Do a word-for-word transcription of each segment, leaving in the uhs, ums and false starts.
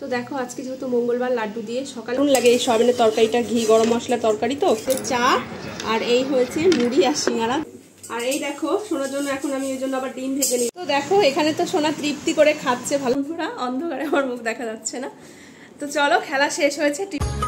দেখো আজকে যেহেতু মঙ্গলবার লাড্ডু দিয়ে সকালে লাগে এই সয়াবিনের তরকারিটা, ঘি গরম মশলা তরকারি, তো চা আর এই হয়েছে মুড়ি আর সিঙ্গারা। আর এই দেখো সোনার জন্য এখন আমি ওই জন্য আবার ডিম ভেজে নিই। তো দেখো এখানে তো সোনা তৃপ্তি করে খাচ্ছে, ভালো পুরা অন্ধকারে আমার মুখ দেখা যাচ্ছে না। তো চলো খেলা শেষ হয়েছে।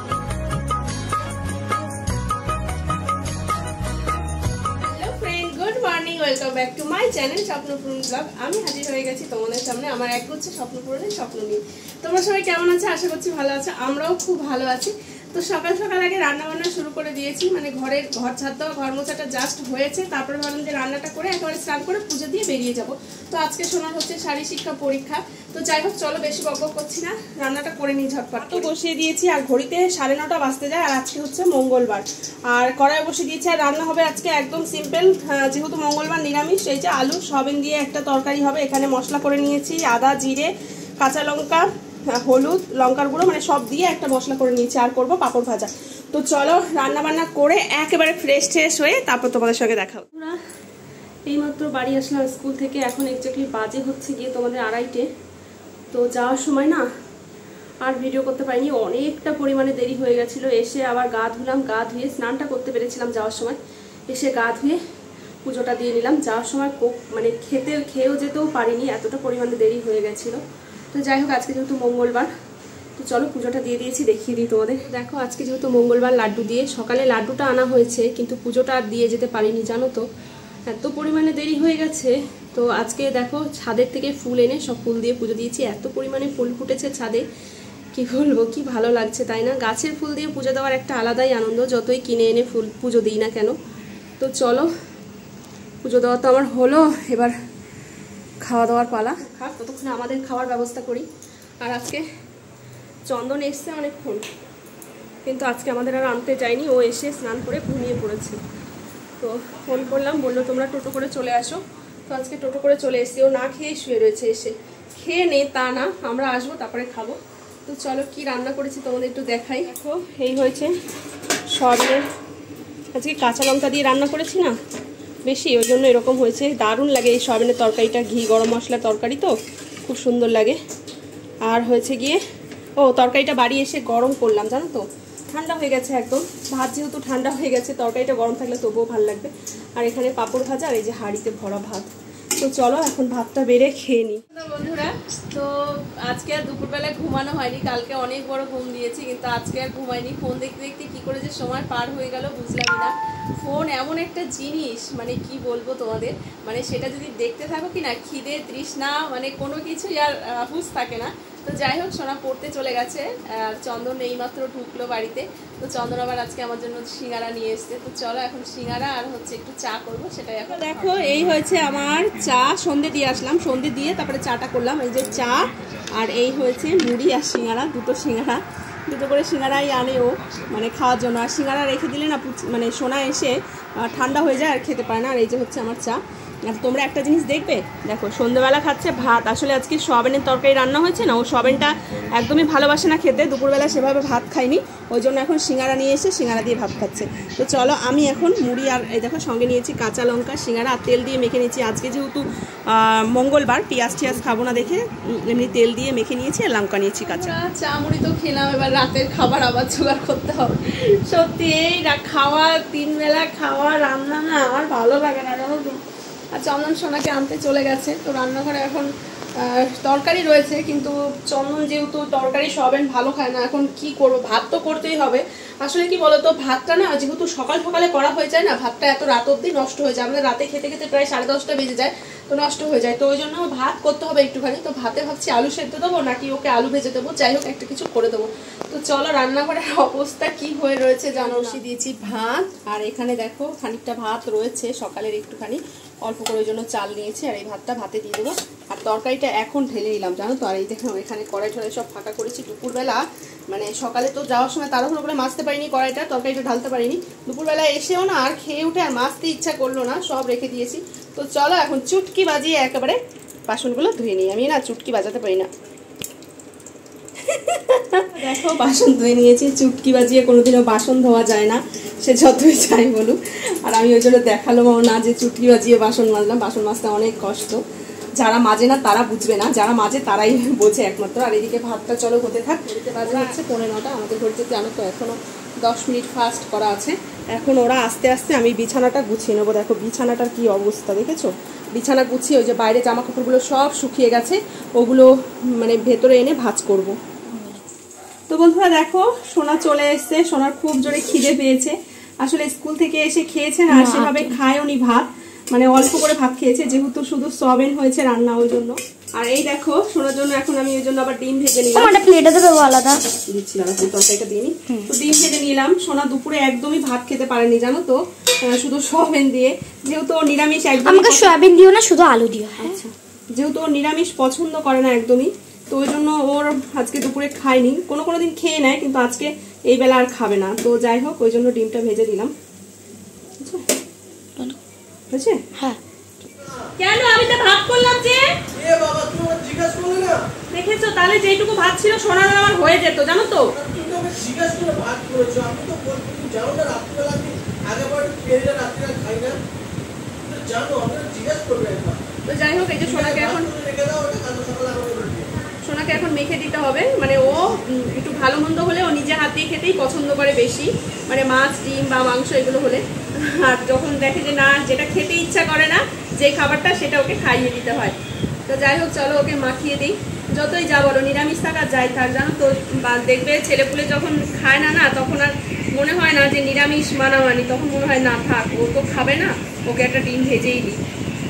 Welcome back to my channel Swapnapuran blog. আমি হাজির হয়ে গেছি তোমাদের সামনে আমার এক হচ্ছে স্বপ্নপূরণের স্বপ্ন নিয়ে। তোমরা সবাই কেমন আছে? আশা করছি ভালো আছে, আমরাও খুব ভালো আছি। তো সকাল সকাল আগে রান্না বান্না শুরু করে দিয়েছি, মানে ঘরের ঘর ছাদ দেওয়া ঘর মোছাটা জাস্ট হয়েছে, তারপরে ভাবলাম যে রান্নাটা করে একেবারে স্নান করে পুজো দিয়ে বেরিয়ে যাব। তো আজকে সোনার হচ্ছে শারীর শিক্ষা পরীক্ষা। তো যাই হোক চলো বেশি বকবক করছি না, রান্নাটা করে নিই ঝটপট। তো বসিয়ে দিয়েছি আর ঘড়িতে সাড়ে নটা বাজতে যায়, আর আজকে হচ্ছে মঙ্গলবার। আর কড়াই বসিয়ে দিয়েছি আর রান্না হবে আজকে একদম সিম্পল, যেহেতু মঙ্গলবার নিরামিষ। এই যে আলু সয়াবিন দিয়ে একটা তরকারি হবে। এখানে মশলা করে নিয়েছি, আদা জিরে কাঁচা লঙ্কা হলুদ লঙ্কার গুঁড়ো মানে সব দিয়ে একটা মশলা করে নিয়েছি, আর করবো পাঁপড় ভাজা। তো চলো রান্না বান্না করে একেবারে ফ্রেশ ট্রেশ হয়ে তারপর তোমাদের সঙ্গে দেখা হবে। এইমাত্র বাড়ি আসলাম স্কুল থেকে, এখন এক্স্যাক্টলি বাজে হচ্ছে গিয়ে তোমাদের আড়াইটে। তো যাওয়ার সময় না আর ভিডিও করতে পারিনি, অনেকটা পরিমাণে দেরি হয়ে গেছিলো। এসে আবার গা ধুলাম, গা ধুয়ে স্নানটা করতে পেরেছিলাম যাওয়ার সময়, এসে গা ধুয়ে পুজোটা দিয়ে নিলাম। যাওয়ার সময় মানে খেতে খেয়েও যেতেও পারিনি, এতটা পরিমাণে দেরি হয়ে গেছিলো। তো যাই হোক আজকে যেহেতু মঙ্গলবার, তো চলো পুজোটা দিয়ে দিয়েছি, দেখিয়ে দিই তোমাদের। দেখো আজকে যেহেতু মঙ্গলবার লাড্ডু দিয়ে সকালে লাড্ডুটা আনা হয়েছে, কিন্তু পুজোটা আর দিয়ে যেতে পারিনি জানো তো, এত পরিমাণে দেরি হয়ে গেছে। তো আজকে দেখো ছাদের থেকে ফুল এনে সব ফুল দিয়ে পুজো দিয়েছি, এত পরিমাণে ফুল ফুটেছে ছাদে, কি বলবো, কি ভালো লাগছে তাই না? গাছের ফুল দিয়ে পুজো দেওয়ার একটা আলাদাই আনন্দ, যতই কিনে এনে ফুল পুজো দিই না কেন। তো চলো পুজো দেওয়া তো আমার হলো, এবার খাওয়া দাওয়ার পালা। খাক ততক্ষণে আমাদের খাওয়ার ব্যবস্থা করি। আর আজকে চন্দন এসছে অনেকক্ষণ, কিন্তু আজকে আমাদের আর আনতে যায়নি, ও এসে স্নান করে ঘুমিয়ে পড়েছে। তো ফোন করলাম, বললো তোমরা টোটো করে চলে আসো। তো আজকে টোটো করে চলে এসেছি, ও না খেয়ে শুয়ে রয়েছে। এসে খেয়ে নে তা না, আমরা আসবো তারপরে খাবো। তো চলো কি রান্না করেছি তোমাদের একটু দেখাই। দেখো এই হয়েছে সয়াবিনের, আজকে কাঁচা লঙ্কা দিয়ে রান্না করেছি না বেশি, ওই জন্য এরকম হয়েছে। দারুণ লাগে এই সয়াবিনের তরকারিটা, ঘি গরম মশলা তরকারি তো খুব সুন্দর লাগে। আর হয়েছে গিয়ে ও তরকারিটা বাড়ি এসে গরম করলাম জানো তো, ঠান্ডা হয়ে গেছে একদম। ভাত যেহেতু ঠান্ডা হয়ে গেছে, তরকারিটা গরম থাকলে তবুও ভালো লাগবে। আর এখানে পাঁপড় ভাজা আর এই যে হাঁড়িতে ভরা ভাত। তো চলো এখন ভাতটা বেড়ে খেয়ে নিই। বন্ধুরা তো আজকে আর দুপুরবেলায় ঘুমানো হয়নি, কালকে অনেক বড় ঘুম দিয়েছি, কিন্তু আজকে আর ঘুমাইনি। ফোন দেখতে দেখতে কি করে যে সময় পার হয়ে গেল বুঝলামই না। ফোন এমন একটা জিনিস, মানে কি বলবো তোমাদের, মানে সেটা যদি দেখতে থাকো কি না, খিদে তৃষ্ণা মানে কোনো কিছুই আর হুঁশ থাকে না। তো যাই হোক সোনা পড়তে চলে গেছে, আর চন্দন এইমাত্র ঢুকলো বাড়িতে। তো চন্দন আবার আজকে আমার জন্য সিঙ্গারা নিয়ে এসছে। তো চলো এখন সিঙ্গারা আর হচ্ছে একটু চা করবো, সেটাই এখন দেখো। এই হয়েছে আমার চা, সন্ধে দিয়ে আসলাম, সন্ধে দিয়ে তারপরে চাটা করলাম। এই যে চা আর এই হয়েছে মুড়ি আর সিঙ্গারা, দুটো সিঙ্গারা, দুটো করে সিঙ্গারাই আনে ও মানে খাওয়ার জন্য। আর সিঙ্গারা রেখে দিলে না মানে সোনা এসে ঠান্ডা হয়ে যায় আর খেতে পারে না। আর এই যে হচ্ছে আমার চা। আর তোমরা একটা জিনিস দেখবে, দেখো সন্ধ্যেবেলা খাচ্ছে ভাত। আসলে আজকে সয়াবিনের তরকারি রান্না হয়েছে না, ও সয়াবিনটা একদমই ভালোবাসে না খেতে, দুপুরবেলা সেভাবে ভাত খাইনি, ওই জন্য এখন সিঙ্গারা নিয়ে এসে সিঙ্গারা দিয়ে ভাত খাচ্ছে। তো চলো আমি এখন মুড়ি আর এই দেখো সঙ্গে নিয়েছি কাঁচা লঙ্কা, সিঙ্গারা আর তেল দিয়ে মেখে নিয়েছি। আজকে যেহেতু মঙ্গলবার পেঁয়াজ টিয়াজ খাবো না দেখে এমনি তেল দিয়ে মেখে নিয়েছি আর লঙ্কা নিয়েছি কাঁচা। চা মুড়ি তো খেলাম, এবার রাতের খাবার আবার জোগাড় করতে হবে। সত্যি এই খাওয়া তিন বেলা খাওয়া রান্না না আমার ভালো লাগে না জানো তো। আর চন্দন সোনাকে আনতে চলে গেছে, তো রান্নাঘরে এখন তরকারি রয়েছে, কিন্তু চন্দন যেহেতু তরকারি সয়াবিন ভালো খায় না, এখন কি করবো, ভাত তো করতেই হবে। আসলে কি বলতো, ভাতটা না যেহেতু সকাল সকালে করা হয়ে যায় না, ভাতটা এত রাত অবধি নষ্ট হয়ে যায়, আমাদের রাতে খেতে খেতে প্রায় সাড়ে দশটা বেজে যায়, তো নষ্ট হয়ে যায়। তো ওই জন্য ভাত করতে হবে একটুখানি। তো ভাতে ভাবছি আলু সেদ্ধ দেবো নাকি ওকে আলু ভেজে দেবো, যাই হোক একটা কিছু করে দেবো। তো চলো রান্নাঘরের অবস্থা কি হয়ে রয়েছে জানো। বসিয়ে দিয়েছি ভাত, আর এখানে দেখো খানিকটা ভাত রয়েছে সকালের একটুখানি, অল্প করে ওই জন্য চাল নিয়েছি, আর এই ভাতটা ভাতে দিয়ে দেবো। আর তরকারিটা এখন ঢেলে নিলাম জানো তো। আর এই দেখো এখানে কড়াই টড়াই সব ফাঁকা করেছি। দুপুরবেলা মানে সকালে তো যাওয়ার সময় তাড়াহুড়ো করে মাজতে পারিনি কড়াইটা, তরকারিটা ঢালতে পারিনি। দুপুরবেলা এসেও না আর খেয়ে উঠে আর মাজতে ইচ্ছা করলো না, সব রেখে দিয়েছি। তো চলো এখন চুটকি বাজিয়ে একেবারে বাসনগুলো ধুয়ে নিই। আমি না চুটকি বাজাতে পারি না। দেখো বাসন ধুয়ে নিয়েছি, চুটকি বাজিয়ে কোনোদিনও বাসন ধোয়া যায় না, সে যতই চাই বলুক। আর আমি ওই জন্য দেখালাম না যে চুটকি বাজিয়ে বাসন মাজলাম, বাসন মাজতে অনেক কষ্ট। যারা মাজে না তারা বুঝবে না, যারা মাজে তারাই বোঝে একমাত্র। আর এদিকে ভাতটা চলো হতে থাক। ঘড়িতে বাজে হচ্ছে পৌনে নটা, আমাদের ঘড়িতে জানো তো এখনও দশ মিনিট ফাস্ট করা আছে। এখন ওরা আস্তে আস্তে আমি বিছানাটা গুছিয়ে নেবো। দেখো বিছানাটার কি অবস্থা দেখেছো, বিছানা গুছিয়ে ওই যে বাইরে জামা কাপড়গুলো সব শুকিয়ে গেছে, ওগুলো মানে ভেতরে এনে ভাঁজ করব। তো বন্ধুরা দেখো সোনা চলে এসছে, সোনার খুব জোরে খিদে পেয়েছে। আসলে স্কুল থেকে এসে খেয়েছে না, সেভাবে খায় উনি ভাত, মানে অল্প করে ভাত খেয়েছে, যেহেতু শুধু সয়াবিন হয়েছে রান্না ওই জন্য। আর এই দেখো সোনার জন্য এখন আমি ওই জন্য আবার ডিম ভেজে নিলাম। একটা প্লেটে দেবে আলাদা দিচ্ছি না, তরকারিটা দিইনি তো ডিম ভেজে নিলাম। সোনা দুপুরে একদমই ভাত খেতে পারেনি জানো তো, শুধু সয়াবিন দিয়ে, যেহেতু ও নিরামিষ একদম। আমাকে সয়াবিন দিও না, শুধু আলু দিও। আচ্ছা, যেহেতু ও নিরামিষ পছন্দ করে না একদমই, তো ওই জন্য ওর আজকে দুপুরে খায়নি। কোনো কোনো দিন খেয়ে নেয়, কিন্তু আজকে এই বেলা আর খাবে না। তো যাই হোক ওই জন্য ডিমটা ভেজে দিলাম। বুঝছে? হ্যাঁ। কেন আমি তো ভাত করলাম যে? এ বাবা তুমি আমাকে জিজ্ঞাসা করলে না? দেখেছো তাহলে যেটুকু ভাত ছিল সোনার আমার হয়ে যেত জানো তো। তুমি আমাকে জিজ্ঞাসা করে ভাত করেছো, আমি তো বলছি তুমি জানো না রাত্রিবেলা আমি আগে পরে খেয়ে না, রাত্রিবেলা খাই না, তুমি জানো, আমি জিজ্ঞাসা করবে একবার। তো যাই হোক এই যে সোনাকে এখন রেখে দাও, ওটা কাল সকালে আমাকে বলবে। সোনাকে এখন মেখে দিতে হবে, মানে ও একটু ভালো মন্দ হলে ও নিজে হাত দিয়ে খেতেই পছন্দ করে বেশি, মানে মাছ ডিম বা মাংস এগুলো হলে। আর যখন দেখে যে না যেটা খেতে ইচ্ছা করে না যে খাবারটা, সেটা ওকে খাইয়ে দিতে হয়। তো যাই হোক চলো ওকে মাখিয়ে দিই। যতই যা বলো নিরামিষ থাক আর যাই থাক জানো তো, দেখবে ছেলেপুলে যখন খায় না না তখন আর মনে হয় না যে নিরামিষ মানামানি, তখন মনে হয় না থাক ও তো খাবে না, ওকে একটা ডিম ভেজেই দিই।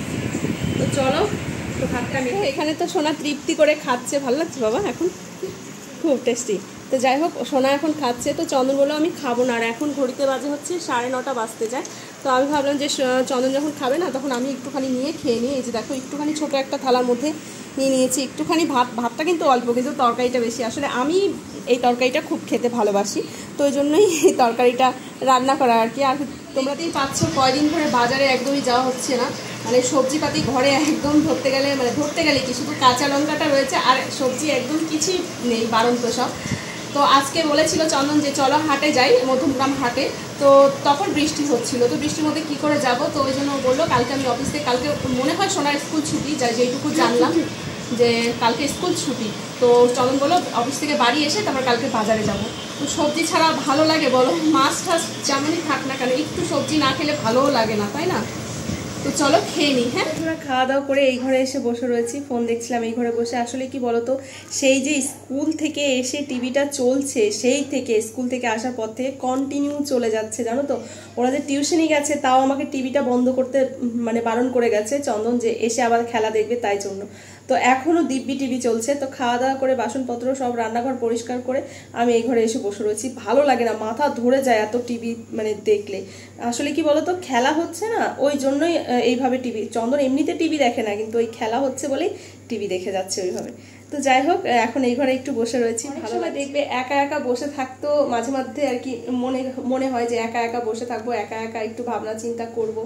তো চলো তো ভাতটা নিয়ে, এখানে তো সোনা তৃপ্তি করে খাচ্ছে, ভালো লাগছে বাবা এখন, খুব টেস্টি। তো যাই হোক সোনা এখন খাচ্ছে। তো চন্দন বললো আমি খাবো না, আর এখন ঘড়িতে বাজে হচ্ছে সাড়ে নটা বাজতে যায়। তো আমি ভাবলাম যে চন্দন যখন খাবে না তখন আমি একটুখানি নিয়ে খেয়ে নিই। এই যে দেখো একটুখানি ছোটো একটা থালার মধ্যে নিয়ে নিয়েছি একটুখানি ভাত। ভাতটা কিন্তু অল্প, কিন্তু তরকারিটা বেশি। আসলে আমি এই তরকারিটা খুব খেতে ভালোবাসি, তো ওই জন্যই এই তরকারিটা রান্না করা আর কি। আর তোমরাতেই পাচ্ছ কয়দিন ধরে বাজারে একদমই যাওয়া হচ্ছে না, মানে সবজিপাতি ঘরে একদম ধরতে গেলে মানে ধরতে গেলে কি শুধু কাঁচা লঙ্কাটা রয়েছে, আর সবজি একদম কিছুই নেই, বারন্ত সব। তো আজকে বলেছিল চন্দন যে চলো হাটে যাই, মধ্যমগ্রাম হাটে। তো তখন বৃষ্টি হচ্ছিল, তো বৃষ্টির মধ্যে কী করে যাব, তো ওই জন্য বললো কালকে আমি অফিস থেকে, কালকে মনে হয় সোনার স্কুল ছুটি, যা যেটুকু জানলাম যে কালকে স্কুল ছুটি। তো চন্দন বললো অফিস থেকে বাড়ি এসে তারপর কালকে বাজারে যাব। তো সবজি ছাড়া ভালো লাগে বলো, মাছ টাছ যেমনই থাক না কেন একটু সবজি না খেলে ভালোও লাগে না, তাই না? তো চলো খেয়ে নিই। হ্যাঁ আমরা খাওয়া দাওয়া করে এই ঘরে এসে বসে রয়েছি, ফোন দেখছিলাম এই ঘরে বসে। আসলে কি বলতো, সেই যে স্কুল থেকে এসে টিভিটা চলছে, সেই থেকে স্কুল থেকে আসার পর থেকে কন্টিনিউ চলে যাচ্ছে জানো তো। ওরা যে টিউশনি গেছে তাও আমাকে টিভিটা বন্ধ করতে মানে বারণ করে গেছে চন্দন, যে এসে আবার খেলা দেখবে তাই জন্য। তো এখনও দিব্যি টিভি চলছে। তো খাওয়া দাওয়া করে বাসনপত্র সব রান্নাঘর পরিষ্কার করে আমি এই ঘরে এসে বসে রয়েছি। ভালো লাগে না, মাথা ধরে যায় এত টিভি মানে দেখলে। আসলে কি বলতো, খেলা হচ্ছে না ওই জন্যই এইভাবে টিভি, চন্দন এমনিতে টিভি দেখে না, কিন্তু ওই খেলা হচ্ছে বলেই টিভি দেখে যাচ্ছে ওইভাবে। তো যাই হোক এখন এই ঘরে একটু বসে রয়েছি। ভালো দেখবে একা একা বসে থাকতো মাঝে মধ্যে আর কি, মনে মনে হয় যে একা একা বসে থাকবো, একা একা একটু ভাবনা চিন্তা করব,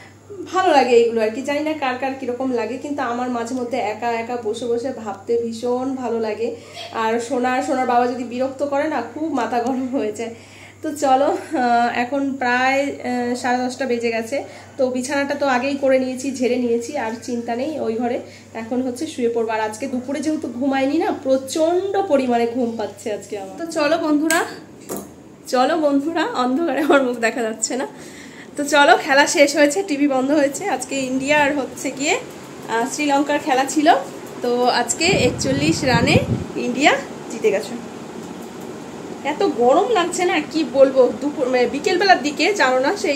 ভালো লাগে এইগুলো আর কি। জানি না কার কার কিরকম লাগে, কিন্তু আমার মাঝে মধ্যে একা একা বসে বসে ভাবতে ভীষণ ভালো লাগে। আর সোনার সোনার বাবা যদি বিরক্ত করে না, খুব মাথা গরম হয়ে যায়। তো চলো এখন প্রায় সাড়ে দশটা বেজে গেছে। তো বিছানাটা তো আগেই করে নিয়েছি, ঝেড়ে নিয়েছি, আর চিন্তা নেই ওই ঘরে। এখন হচ্ছে শুয়ে পড়বো। আর আজকে দুপুরে যেহেতু ঘুমাইনি না, প্রচণ্ড পরিমাণে ঘুম পাচ্ছে আজকে আমার। তো চলো বন্ধুরা, চলো বন্ধুরা, অন্ধকারে আমার মুখ দেখা যাচ্ছে না। তো চলো খেলা শেষ হয়েছে, টিভি বন্ধ হয়েছে। আজকে ইন্ডিয়া আর হচ্ছে গিয়ে শ্রীলঙ্কার খেলা ছিল। তো আজকে একচল্লিশ রানে ইন্ডিয়া জিতে গেছে। এত গরম লাগছে না কি বলবো, দুপুর মানে বিকেলবেলার দিকে জানো না সেই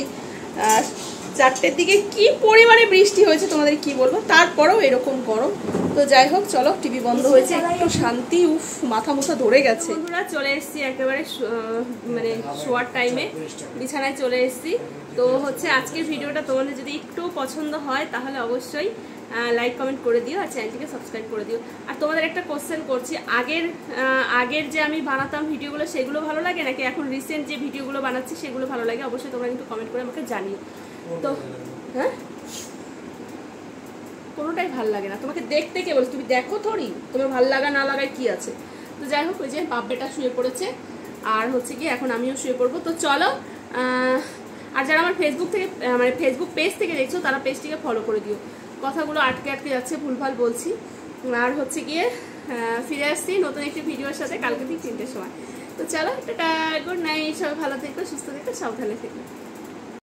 চারটের দিকে কি পরিমাণে বৃষ্টি হয়েছে তোমাদের কি বলবো, তারপরেও এরকম গরম। তো যাই হোক চলো টিভি বন্ধ হয়েছে, একটু শান্তি। উফ মাথা মুথা ধরে গেছে। বন্ধুরা চলে এসেছি একেবারে মানে শোয়ার টাইমে, বিছানায় চলে এসেছি। তো হচ্ছে আজকের ভিডিওটা তোমাদের যদি একটু পছন্দ হয় তাহলে অবশ্যই লাইক কমেন্ট করে দিও, আর চ্যানেলটিকে সাবস্ক্রাইব করে দিও। আর তোমাদের একটা কোশ্চেন করছি, আগের আগের যে আমি বানাতাম ভিডিওগুলো সেগুলো ভালো লাগে নাকি এখন রিসেন্ট যে ভিডিওগুলো বানাচ্ছি সেগুলো ভালো লাগে, অবশ্যই তোমরা কিন্তু কমেন্ট করে আমাকে জানিও। তো হ্যাঁ কোনোটাই ভালো লাগে না, তোমাকে দেখতে কে বলছে, তুমি দেখো থোড়ি, তোমার ভালো লাগা না লাগায় কি আছে। তো যাই হোক ওই যে বাব্বেটা শুয়ে পড়েছে, আর হচ্ছে কি এখন আমিও শুয়ে পড়বো। তো চলো, আর যারা আমার ফেসবুক থেকে মানে ফেসবুক পেজ থেকে দেখছো তারা পেজটিকে ফলো করে দিও। কথাগুলো আটকে আটকে যাচ্ছে, ভুলভাল বলছি। আর হচ্ছে গিয়ে ফিরে আসছি নতুন একটি ভিডিওর সাথে কালকে ঠিক তিনটের সময়। তো চলো টাটা, গুড নাইট, সবাই ভালো থেকো, সুস্থ থেকো, সাবধানে থেকো।